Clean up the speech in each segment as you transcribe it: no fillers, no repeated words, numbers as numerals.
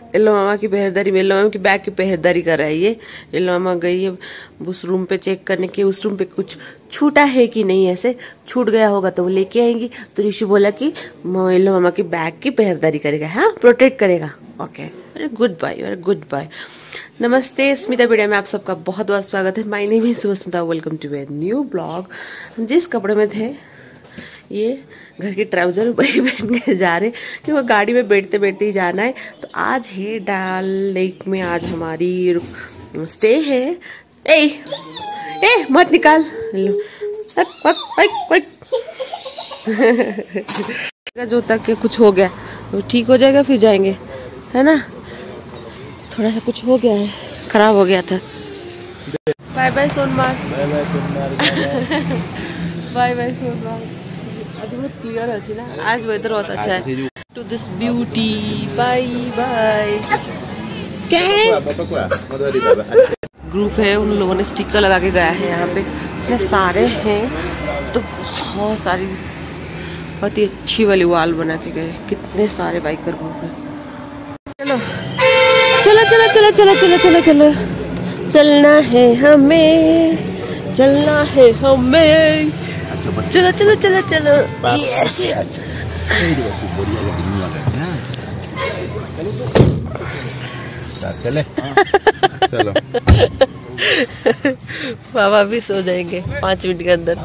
Yellow मामा की पहरेदारी में, येलो मामा की बैग की पहरेदारी कर रहा है ये। येलो मामा गई है उस रूम पे चेक करने के, उस रूम पे कुछ छूटा है कि नहीं, ऐसे छूट गया होगा तो वो लेके आएंगी। तो ऋषि बोला कि येलो मामा की बैग की पहरेदारी करेगा, हाँ प्रोटेक्ट करेगा। ओके, अरे गुड बाय, अरे गुड बाय। नमस्ते, स्मिता मीडिया में आप सबका बहुत बहुत स्वागत है। My name is Smita, welcome to a new blog. जिस कपड़े में थे ये घर के ट्राउजर वही पहन के जा रहे, क्योंकि गाड़ी में बैठते बैठते ही जाना है। तो आज है डल लेक में, आज हमारी स्टे है। ए मत निकाल, जो तक कुछ हो गया वो ठीक हो जाएगा, फिर जाएंगे, है ना। थोड़ा सा कुछ हो गया है, खराब हो गया था। Bye bye Sonmarg, bye bye Sonmarg. अभी बहुत क्लियर अच्छी ना, आज वेदर बहुत अच्छा है। To this beauty, bye bye. क्या ग्रुप है, उन लोगों ने स्टिकर लगा के गया है। यहाँ पे इतने सारे हैं, तो बहुत सारी बहुत ही अच्छी वाली वॉल बना के गए। कितने सारे बाइकर ग्रुप है। चलो चलो चलो चलो चलो चलो चलो चलो, चलना है हमें, चलना है हमें, चलो चलो चलो चलो। चले चलो। बाबा भी सो जाएंगे 5 मिनट के अंदर।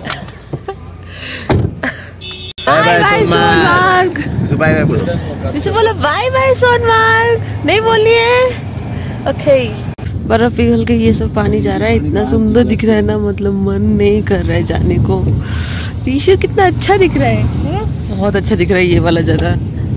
Bye bye Sonmarg, bye bye बोलो, इसे बोलो बाय बाय सोनमार्ग, नहीं बोलनी है। ओके, बर्फ पिघल के ये सब पानी जा रहा है, इतना सुंदर दिख रहा है ना, मतलब मन नहीं कर रहा है जाने को। ऋषि कितना अच्छा दिख रहा है, बहुत अच्छा दिख रहा है ये वाला जगह।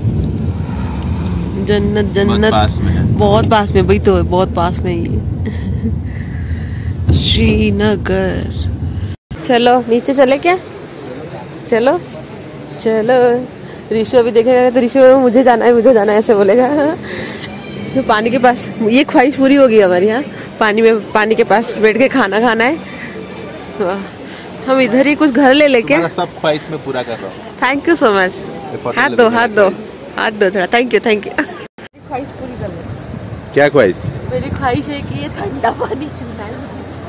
जन्नत जन्नत बहुत पास में, भाई तो बहुत पास में ही है श्रीनगर। चलो नीचे चले क्या, चलो चलो। ऋषि अभी देखेगा तो ऋषि मुझे जाना है, मुझे जाना है ऐसे बोलेगा। तो पानी के पास ये ख्वाहिश पूरी होगी हमारी। यहाँ पानी के पास बैठ के खाना खाना है। हम इधर ही कुछ घर ले लेके सब ख्वाहिश में पूरा कर रहा हूँ। Thank you so much. हाथ दो हाथ दो हाथ दो थोड़ा, थैंक यू थैंक यू। ख्वाहिश पूरी कर ले। क्या ख्वाहिश? मेरी ख्वाहिश है कि ये ठंडा पानी चूना है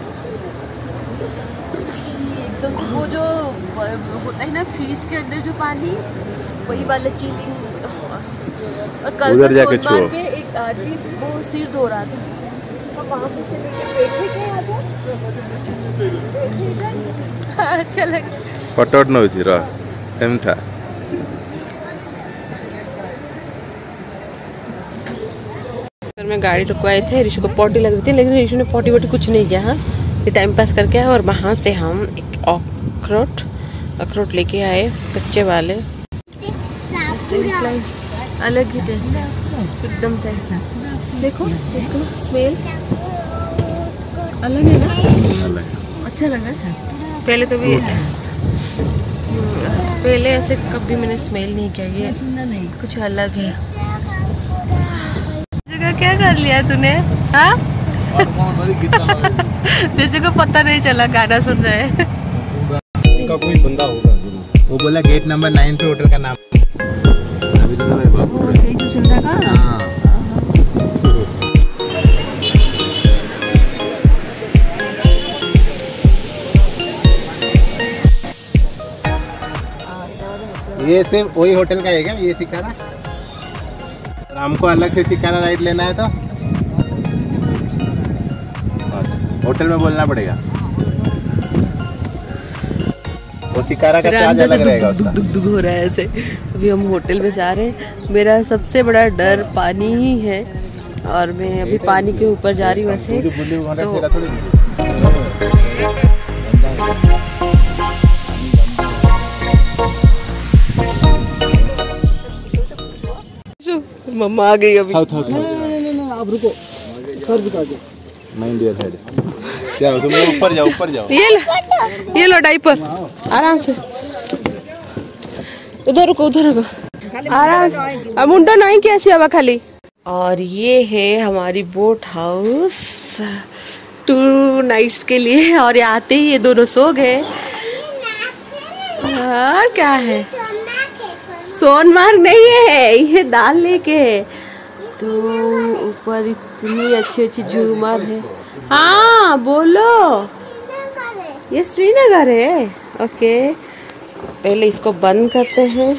एकदम से, वो जो होता है ना फ्रीज के अंदर जो पानी, वही वाला चिलिंग। और कल सोमवार पे एक आदमी वो सिर धो रहा था, तो वहाँ पे चले गए, बैठे थे यहाँ पे। अच्छा लगा। फोटो न थी रहा एम था। में गाड़ी रुकवाए थे, ऋषि को पॉटी लग रही थी, लेकिन ऋषि ने पॉटी वोटी कुछ नहीं किया। हाँ, ये टाइम पास करके आए। और वहाँ से हम एक अखरोट लेके आए, कच्चे वाले। अलग ही टेस्ट है एकदम से, देखो इसका स्मेल अलग है ना, अच्छा लग रहा है। पहले तो भी पहले ऐसे कभी मैंने स्मेल नहीं किया, ये कुछ अलग है। क्या कर लिया तूने, हाँ? जैसे को पता नहीं चला गाना सुन रहे हैं। का कोई बंदा होगा, वो बोला गेट नंबर 9 पे होटल का नाम। अभी तो चल रहा है। हाँ। ये सिर्फ वही होटल का है क्या, ये शिकारा? हमको अलग से शिकारा राइड लेना है तो होटल में बोलना पड़ेगा। वो शिकारा का चार्ज अलग रहेगा उसका। दुग हो रहा है ऐसे। अभी हम होटल में जा रहे हैं। मेरा सबसे बड़ा डर पानी ही है, और मैं अभी पानी के ऊपर जा रही हूँ वैसे तो मम्मा आ गई अभी। आप रुको, माइंड योर हेड। जाओ तुम ऊपर जाओ, ऊपर जाओ। ये लो डाइपर, आराम से। उधर रुको, उधर रुको, आराम से। मुंडा नहीं कैसी हवा खाली। और ये है हमारी बोट हाउस 2 नाइट्स के लिए। और आते ही ये दोनों सो गए। और क्या है, सोनमार्ग नहीं है, ये दाल लेके है। तो ऊपर इतनी अच्छी अच्छी झूमर है। हाँ बोलो, ये श्रीनगर है। ओके, पहले इसको बंद करते हैं।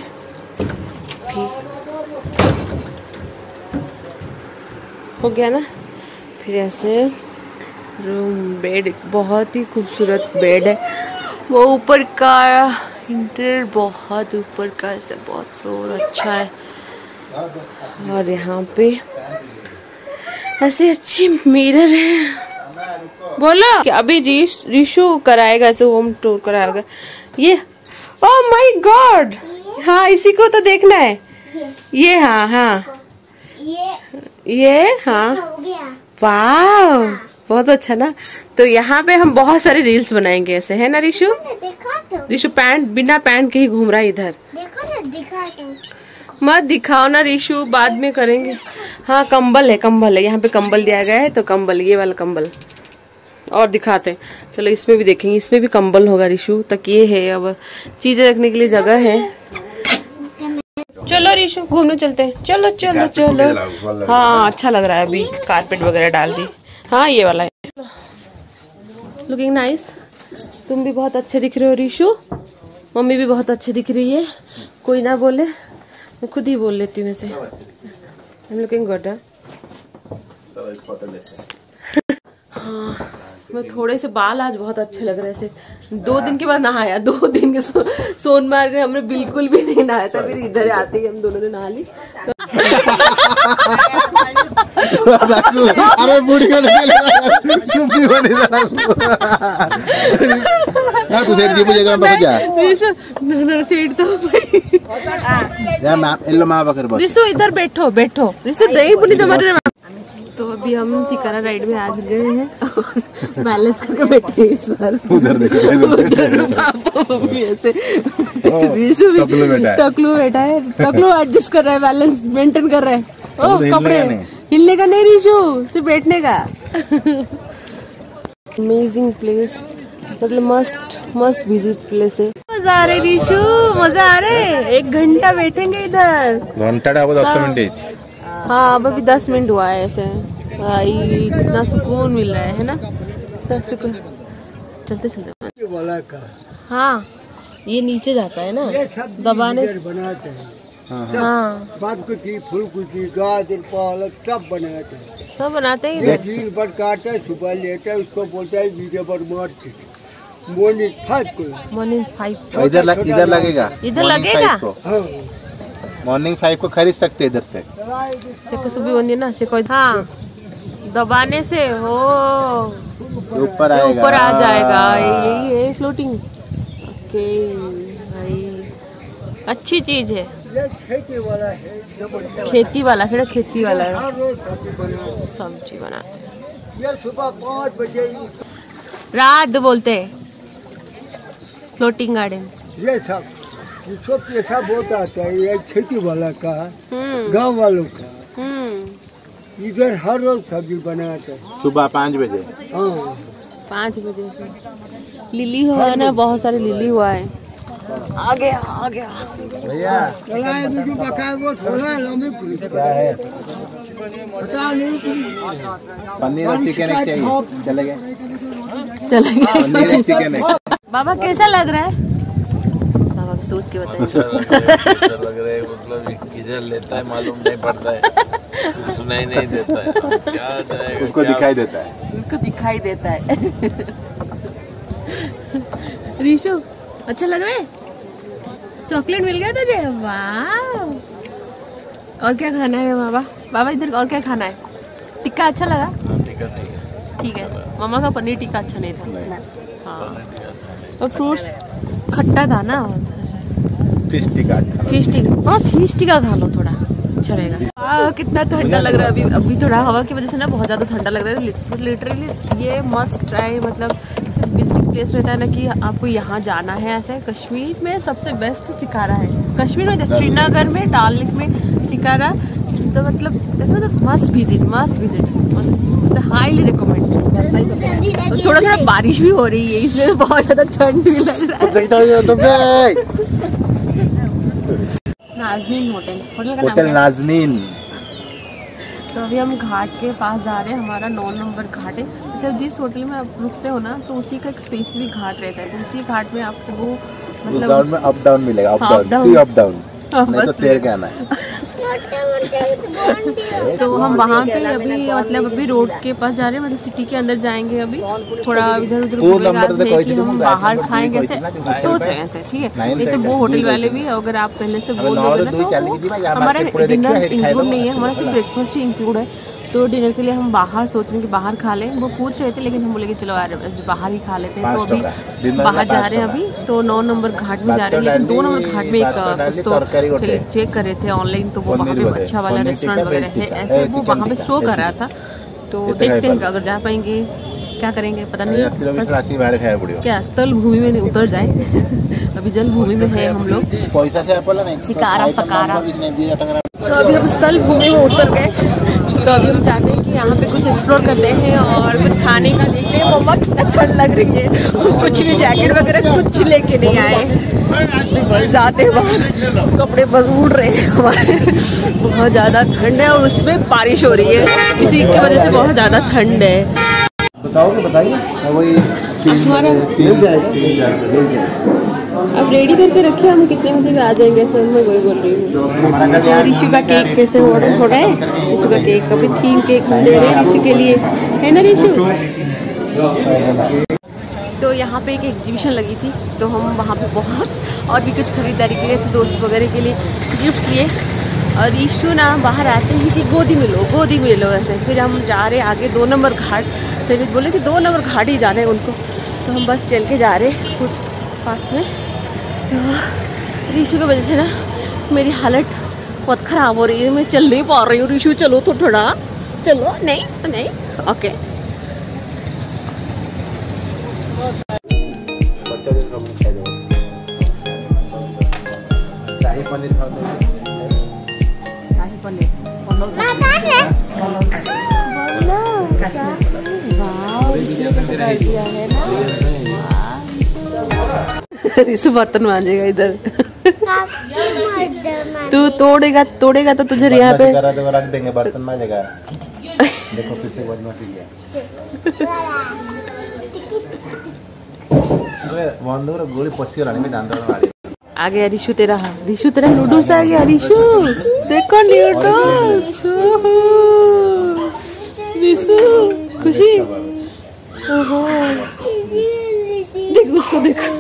हो गया ना। फिर ऐसे रूम, बेड, बहुत ही खूबसूरत बेड है। वो ऊपर का इंटीरियर बहुत ऊपर का, ऐसे बहुत फ्लोर अच्छा है। और यहाँ पे ऐसे अच्छी मिरर है। बोला कि अभी रिशु कराएगा, ऐसे होम टूर कराएगा। ये ओह माय गॉड, हाँ इसी को तो देखना है। ये हाँ ये हाँ, वाह बहुत अच्छा ना। तो यहाँ पे हम बहुत सारे रील्स बनाएंगे ऐसे, है ना रिशु? रिशु पैंट, बिना पैंट के ही घूम रहा है इधर। मत दिखाओ ना रिशु, बाद में करेंगे। हाँ कंबल है, यहाँ पे कंबल दिया गया है, तो कंबल, ये वाला कंबल। और दिखाते हैं, चलो इसमें भी देखेंगे। इसमें भी कंबल होगा रिशु, तकिए है, अब चीजें रखने के लिए जगह है। चलो रिशु घूमने चलते हैं। चलो चलो चलो। हाँ अच्छा लग रहा है, अभी कारपेट वगैरह डाल दी। हाँ ये वाला है, लुकिंग नाइस। तुम भी बहुत अच्छे दिख रहे हो रिशु, मम्मी भी बहुत अच्छी दिख रही है। कोई ना बोले, मैं खुद ही बोल लेती हूँ ऐसे। I am looking good. हाँ मैं थोड़े से बाल आज बहुत अच्छे लग रहे थे। 2 दिन के बाद नहाया, 2 दिन के सोनमार्ग में हमने बिल्कुल भी नहीं नहाया था। फिर इधर आते ही हम दोनों ने नहा ली। अरे बूढ़ी को तू सेठ जी मुझे सेठ तो रिशु इधर बैठो बैठो। रिशु नहीं बोली तुम्हारे। तो अभी हम शिकारा राइड में आ गए हैं और बैलेंस करके बैठे हैं इस बार। उधर ऐसे रिशु भी टकलू बैठा है, टकलू एडजस्ट कर रहा है, बैलेंस मेंटेन कर रहा है। ओह कपड़े हिलने का नहीं रिशु, सिर्फ बैठने का। अमेजिंग प्लेस, मतलब मस्ट विजिट प्लेस है। मजा आ रही रिशु, मजा आ रहे। 1 घंटा बैठेंगे इधर। घंटा 10 मिनट। हाँ अब अभी 10 मिनट हुआ है ऐसे। कितना सुकून मिल रहा है ना, सुकून। चलते चलते। हाँ ये नीचे जाता है ना, दबाने से बनाते हैं। हाँ बात कुची, फूल कुची, गाजर, पालक सब बनाते हैं। सब बनाते हैं। 3 बार काटता है, सुबह लेता है, उसको बोलता है बीजे पर मार्केट मॉर्निंग 5 इधर लगेगा, इधर लगेगा। मॉर्निंग 5 को खरीद सकते इधर से। सुबह बनिए ना से कोई। हाँ दबाने से हो ऊपर आ जाएगा। यही है फ्लोटिंग। ओके भाई अच्छी चीज है। ये खेती वाला है, खेती वाला है, खेती वाला है। हर रोज सब्जी बनाते हैं। ये सुबह 5 बजे रात बोलते हैं फ्लोटिंग गार्डन। ये सब पैसा बहुत आता है। ये खेती वाला का, गांव वालों का। इधर हर रोज सब्जी बनाते हैं सुबह 5 बजे। हाँ 5 बजे से लिली हुआ है ना, बहुत सारे लिली हुआ है। आ गया भैया वो थोड़ा लंबी पता नहीं। पनीर और चिकन चाहिए, चलेगा। पनीर चिकन। बाबा कैसा लग रहा है? बाबा सोच के बताइए। अच्छा लग रहा है, मतलब किधर लेता है मालूम नहीं पड़ता है, सुनाई नहीं देता है, क्या जाएगा, उसको दिखाई देता है, उसको दिखाई देता है। रिशु अच्छा लग रहा है? चॉकलेट मिल गया तुझे? वाह। और क्या खाना है बाबा? बाबा इधर और क्या खाना है? टिक्का अच्छा लगा? टिक्का नहीं है, ठीक है। मामा का पनीर टिक्का अच्छा नहीं था। हाँ और फ्रूट्स खट्टा था ना। फिश टिक्का। हाँ फिश टिक्का खा लो, थोड़ा अच्छा रहेगा। कितना ठंडा लग रहा है अभी थोड़ा हवा की वजह से ना बहुत ज्यादा ठंडा लग रहा है। लिटरली ये मस्ट ट्राई, मतलब विजिटिंग प्लेस रहता है ना कि आपको यहाँ जाना है। ऐसे कश्मीर में सबसे बेस्ट शिकारा है। कश्मीर में श्रीनगर में, डाल लेक में शिकारा, तो मतलब ऐसे मतलब मस्ट विजिट, हाईली रिकमेंड। थोड़ा थोड़ा बारिश भी हो रही है, इसलिए बहुत ज्यादा ठंड भी लग रहा है। नाज़नीन होटल का नाम नाज़नीन। तो अभी हम घाट के पास जा रहे हैं, हमारा 9 नंबर घाट है। जब जिस होटल में आप रुकते हो ना तो उसी का एक स्पेसिफिक घाट रहता है, तो उसी घाट में आपको वो मतलब में अप डाउन मिलेगा, अप डाउन नहीं तो तैर के आना है। तो हम वहाँ पे अभी मतलब अभी रोड के पास जा रहे हैं, मतलब सिटी के अंदर जाएंगे। अभी थोड़ा इधर उधर घूमेंगे कि हम बाहर खाएंगे ऐसे सोच रहे हैं ऐसे, ठीक है। नहीं तो वो होटल वाले भी अगर आप पहले से बोल दोगे ना तो हमारा डिनर इंक्लूड नहीं है, हमारा सिर्फ ब्रेकफास्ट ही इंक्लूड है। तो डिनर के लिए हम बाहर सोच रहे हैं कि बाहर खा लें। वो पूछ रहे थे लेकिन हम बोले कि चलो यार बाहर ही खा लेते हैं। तो अभी बाहर जा रहे हैं, अभी तो 9 नंबर घाट में जा रहे हैं। लेकिन 2 नंबर घाट में एक तो चेक कर रहे थे ऑनलाइन, तो वो वहाँ पे अच्छा वाला रेस्टोरेंट वगैरह है ऐसे, वो वहाँ पे शो कर रहा था। तो देखते हैं अगर जा पाएंगे क्या करेंगे पता नहीं, क्या स्थल भूमि में उतर जाए। अभी जल भूमि में है हम लोग, शिकारा सकारा। तो अभी हम स्थल भूमि में उतर गए। तो अभी हम चाहते हैं कि यहाँ पे कुछ एक्सप्लोर करते हैं और कुछ खाने का देखते हैं। वो बहुत ठंड लग रही है, कुछ भी जैकेट वगैरह कुछ लेके नहीं आए। जाते हैं बाहर, कपड़े बस उड़ रहे हैं हमारे। बहुत ज़्यादा ठंड है और उसमें बारिश हो रही है, इसी की वजह से बहुत ज़्यादा ठंड है। बताइए वही मिल जाएगा। अब रेडी करके रखे, हम कितने बजे भी आ जाएंगे सर, मैं वही बोल रही हूँ। ऋषु का केक कैसे ऑर्डर हो रहा है, ऋषु का केक अभी थीम केक ले रहे हैं ऋषु के लिए, है ना ऋषु। तो यहाँ पे एक एग्जीबिशन लगी थी, तो हम वहाँ पे बहुत और भी कुछ खरीदारी के लिए दोस्त वगैरह के लिए गिफ्ट लिए। और ऋषु ना बाहर आते ही कि गोदी में लो ऐसे। फिर हम जा रहे आगे 2 नंबर घाट से, बोले कि 2 नंबर घाट ही जाना है उनको। तो हम बस चल के जा रहे फुटपाथ में। तो ऋषु की वजह से ना मेरी हालत बहुत ख़राब हो रही है, मैं चल नहीं पा रही हूँ। ऋषु चलो तो थोड़ा चलो, नहीं ओके। शाही पनीर ऋषु बर्तन मांजेगा इधर। तू तोड़ेगा तो तुझे यहाँ पे रख देंगे, बर्तन मांजेगा। देखो फिर से बदमाशी किया। गोली पसी आ गया ऋषु तेरा नूडल्स आ गया। ऋषु देखो नूडल्स, ऋषु खुशी, देख उसको देखो।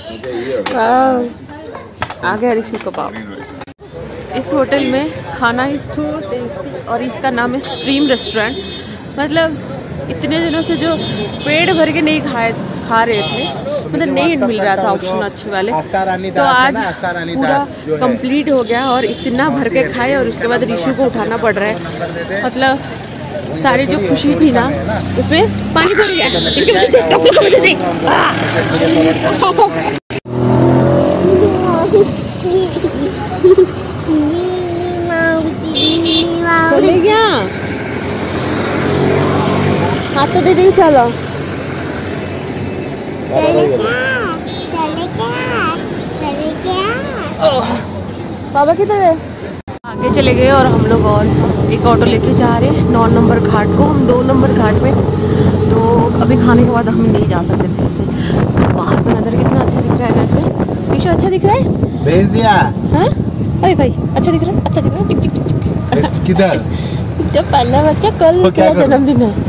आ गया ऋषु का पाव। इस होटल में खाना इज टू टेस्टी और इसका नाम है स्ट्रीम रेस्टोरेंट। मतलब इतने दिनों से जो पेट भर के नहीं खा रहे थे, मतलब नहीं मिल रहा था ऑप्शन अच्छे वाले, तो आज पूरा कंप्लीट हो गया और इतना भर के खाए। और उसके बाद ऋषु को उठाना पड़ रहा है, मतलब सारी जो खुशी थी ना उसमें पानी भर गया इसकी वजह से, टोपी की वजह से। चले गया हाथ तो दे देंगे। चलो बाबा किधर है? आगे चले गए और हम लोग और एक ऑटो लेके जा रहे हैं 9 नंबर घाट को। हम 2 नंबर घाट में, तो अभी खाने के बाद हम नहीं जा सकते थे ऐसे। तो बाहर का नज़र कितना अच्छा दिख रहा है वैसे। ऋषु अच्छा दिख रहा है, भेज दिया। हाँ भाई अच्छा दिख रहा है, टिक टिक टिक। किधर? जब पहला बच्चा कल तेरा जन्मदिन है।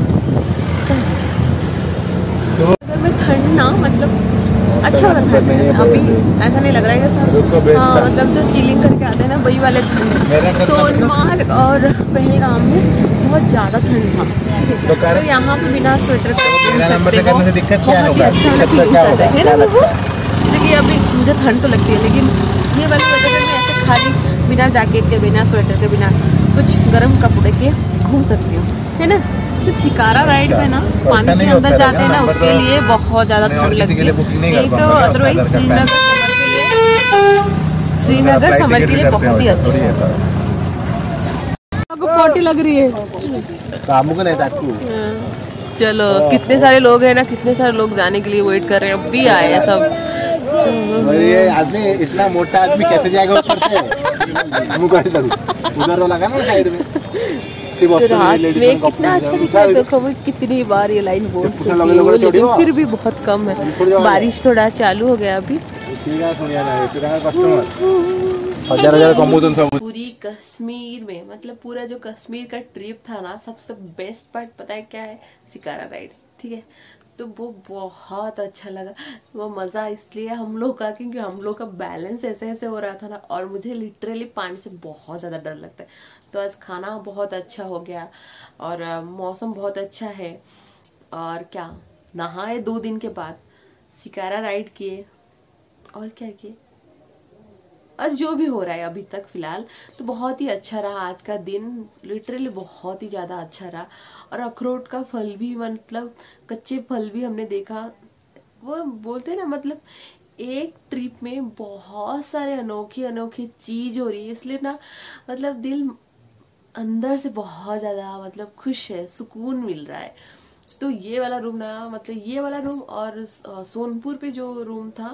ठंड ना मतलब अच्छा वाला ठंड है, अभी ऐसा नहीं लग रहा है सब। हाँ मतलब जो चिलिंग करके आते हैं ना वही वाले ठंड। सोनमार्ग और पहलगाम में बहुत ज़्यादा ठंड था, तो यहाँ पे बिना स्वेटर के बहुत ही अच्छा फील करता है ना लोगों। देखिए अभी मुझे ठंड तो लगती है, लेकिन ये वाली वजह से मैं ऐसे खाली बिना जैकेट के, बिना स्वेटर के, बिना कुछ गर्म कपड़े के घूम सकती हूँ, है ना। सिर्फ शिकारा राइड में ना पानी के अंदर जाते हैं ना, उसके लिए बहुत ज़्यादा ठंड लगती है। नहीं तो अदरवाइज श्रीनगर समर के लिए बहुत ही अच्छा है। आपको पोटी लग रही है? चलो कितने सारे लोग हैं ना, कितने सारे लोग जाने के लिए वेट कर रहे हैं। अभी आए हैं सब। आदमी इतना मोटा आदमी कैसे जाएगा ऊपर से? उधर तो लगा ना साइड में। तो रात में कितना अच्छा दिखा है। देखो वो कितनी बार ये लाइन बोल चुकी है, लेकिन फिर भी बहुत कम है। बारिश थोड़ा चालू हो गया अभी। पूरी कश्मीर में मतलब पूरा जो कश्मीर का ट्रिप था ना, सबसे बेस्ट पार्ट पता है क्या है? शिकारा राइड। ठीक है, तो वो बहुत अच्छा लगा। वो मज़ा इसलिए हम लोग का क्योंकि हम लोग का बैलेंस ऐसे ऐसे हो रहा था ना, और मुझे लिटरली पानी से बहुत ज़्यादा डर लगता है। तो आज खाना बहुत अच्छा हो गया और मौसम बहुत अच्छा है। और क्या, नहाए 2 दिन के बाद, शिकारा राइड किए और क्या किए, और जो भी हो रहा है अभी तक फिलहाल, तो बहुत ही अच्छा रहा आज का दिन। लिटरली बहुत ही ज़्यादा अच्छा रहा। और अखरोट का फल भी, मतलब कच्चे फल भी हमने देखा। वो बोलते हैं ना, मतलब एक ट्रिप में बहुत सारे अनोखी अनोखी चीज हो रही है, इसलिए ना मतलब दिल अंदर से बहुत ज़्यादा मतलब खुश है, सुकून मिल रहा है। तो ये वाला रूम ना, मतलब ये वाला रूम और सोनपुर पे जो रूम था,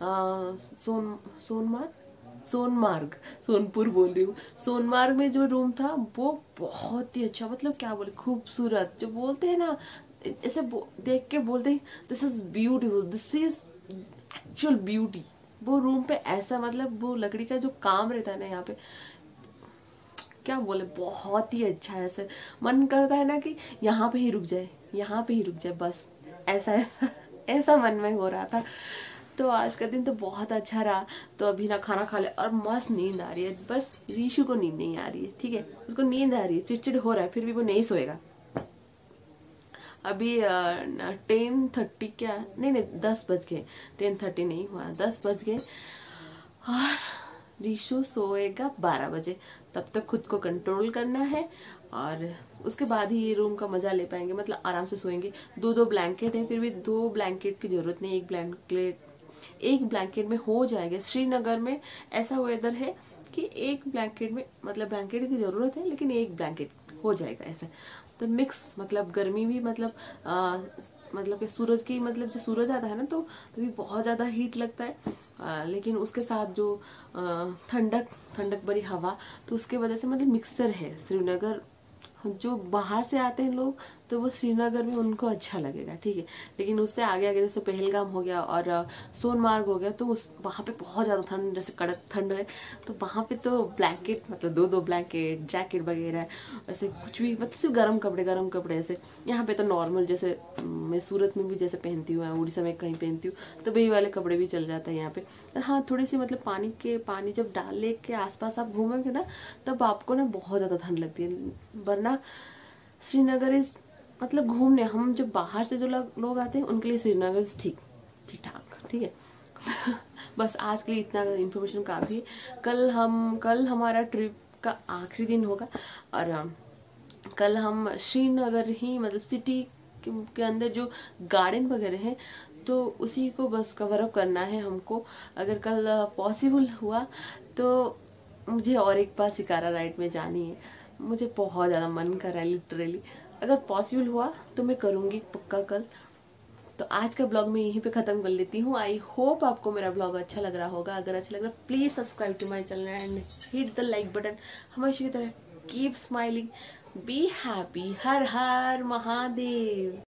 सोनमार्ग, सोनपुर बोल रही हूँ, सोनमार्ग में जो रूम था वो बहुत ही अच्छा, मतलब क्या बोले, खूबसूरत। जो बोलते हैं ना, ऐसे देख के बोलते हैं this is beautiful, this is actual beauty. वो रूम पे ऐसा, मतलब वो लकड़ी का जो काम रहता है ना यहाँ पे, क्या बोले, बहुत ही अच्छा है। ऐसे मन करता है ना कि यहाँ पे ही रुक जाए, यहाँ पे ही रुक जाए बस, ऐसा ऐसा ऐसा मन में हो रहा था। तो आज का दिन तो बहुत अच्छा रहा। तो अभी ना खाना खा ले और मस्त नींद आ रही है, बस रीशु को नींद नहीं आ रही है। ठीक है, उसको नींद आ रही है, चिड़चिड़ हो रहा है, फिर भी वो नहीं सोएगा। अभी 10:30 क्या, नहीं 10 बज गए, 10:30 नहीं हुआ, 10 बज गए। और रीशु सोएगा 12 बजे, तब तक खुद को कंट्रोल करना है और उसके बाद ही ये रूम का मजा ले पाएंगे, मतलब आराम से सोएंगे। 2 ब्लैंकेट है, फिर भी 2 ब्लैंकेट की जरूरत नहीं, एक ब्लैंकेट में हो जाएगा। श्रीनगर में ऐसा वेदर है कि एक ब्लैंकेट में, मतलब ब्लैंकेट की जरूरत है लेकिन एक ब्लैंकेट हो जाएगा ऐसा। तो मिक्स, मतलब गर्मी भी, मतलब कि सूरज की, मतलब जो सूरज आता है ना तो भी बहुत ज्यादा हीट लगता है, लेकिन उसके साथ जो ठंडक भरी हवा, तो उसके वजह से मतलब मिक्सर है श्रीनगर। जो बाहर से आते हैं लोग तो वो श्रीनगर में उनको अच्छा लगेगा, ठीक है। लेकिन उससे आगे आगे जैसे पहलगाम हो गया और सोनमार्ग हो गया, तो उस वहाँ पे बहुत ज़्यादा ठंड, जैसे कड़क ठंड है, तो वहाँ पे तो ब्लैंकेट, मतलब 2 ब्लैंकेट, जैकेट वगैरह, ऐसे कुछ भी, मतलब सिर्फ गर्म कपड़े ऐसे। यहाँ पे तो नॉर्मल, जैसे मैं सूरत में भी जैसे पहनती हूँ, उड़ीसा में कहीं पहनती हूँ, तो वही वाले कपड़े भी चल जाते हैं यहाँ पे। हाँ, थोड़ी सी मतलब पानी जब डाल के आसपास आप घूमेंगे ना, तब आपको ना बहुत ज़्यादा ठंड लगती है। वरना श्रीनगर इज, मतलब घूमने, हम जब बाहर से जो लोग आते हैं उनके लिए श्रीनगर ठीक ठाक, ठीक है। बस आज के लिए इतना इन्फॉर्मेशन काफ़ी है। कल हमारा ट्रिप का आखिरी दिन होगा और कल हम श्रीनगर ही, मतलब सिटी के अंदर जो गार्डन वगैरह हैं, तो उसी को बस कवर अप करना है हमको। अगर कल पॉसिबल हुआ तो मुझे और एक बार शिकारा राइड में जानी है, मुझे बहुत ज़्यादा मन कर रहा है लिटरली। अगर पॉसिबल हुआ तो मैं करूँगी पक्का कल। तो आज का ब्लॉग मैं यहीं पे ख़त्म कर लेती हूँ। आई होप आपको मेरा ब्लॉग अच्छा लग रहा होगा। अगर अच्छा लग रहा है please subscribe to my channel and hit the like button. हमेशा की तरह keep smiling, be happy. Har Har Mahadev.